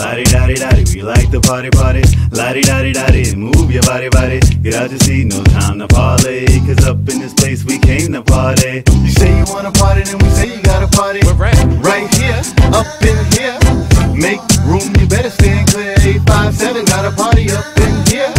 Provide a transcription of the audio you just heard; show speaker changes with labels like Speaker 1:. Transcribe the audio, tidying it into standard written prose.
Speaker 1: La-di-da-di-da-di, we like to party, party. La-di-da-di-da-di, move your body, body. Get out your seat, no time to parlay. Cause up in this place we came to party. You say you wanna party, then we say you gotta party.
Speaker 2: We're
Speaker 1: right here, up in here. Make room, you better stand clear. 857 got a party up in here.